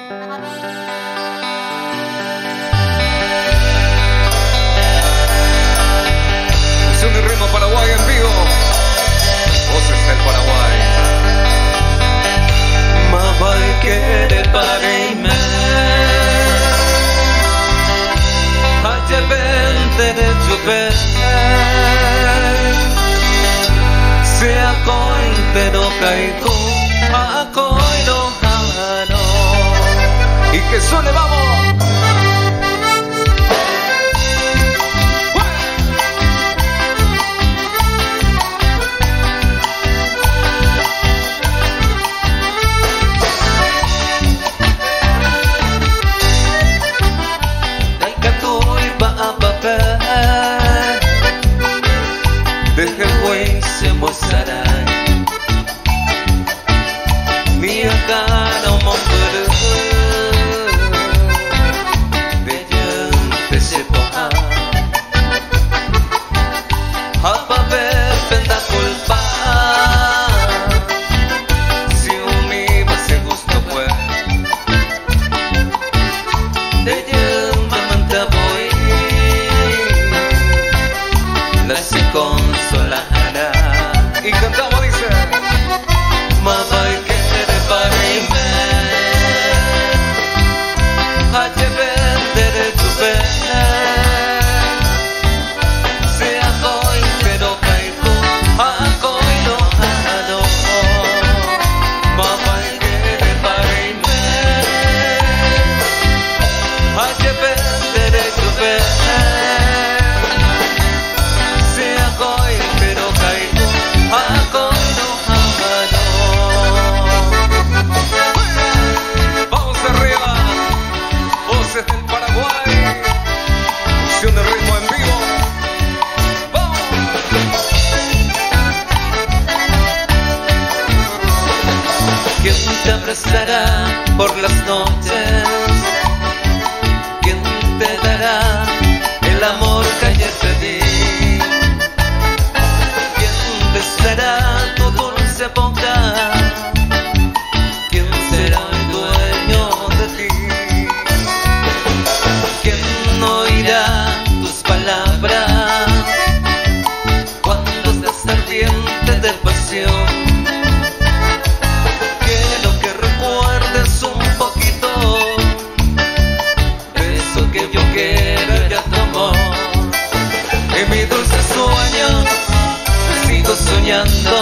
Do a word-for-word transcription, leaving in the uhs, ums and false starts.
Fusión y ritmo Paraguay en vivo. Voces del Paraguay. Ma voi che pare in me Hace vente de chupe Se acoin pero caigo Acoin no jano Y que suene, vamos. Deja el buey se mostrará Mi cara un montero De gente se poja Hapa ver penda culpa Si un mi va se gusto pues De gente manta voy La se consolará Y cantamos, dice. Ma vai che repari me Hace vendere tu pe Se acoin pero caigo Acoin no hano Ma vai che repari me Hace vendere tu pe Se acoin pero caigo Acoin no hano Vamos arriba. Voces del Paraguay. Fusión de ritmo en vivo. Vamos. ¿Quién te abrazará por las noches? ¿Quién te dará el amor que ayer te di? ¿Quién besará tu dulce boca? ¿Quién será el dueño de ti? ¿Quién oirá tus palabras cuando estás ardiente de pasión? Quiero que recuerdes un poquito eso que yo quiero era tu amor. En mi dulce sueño sigo soñando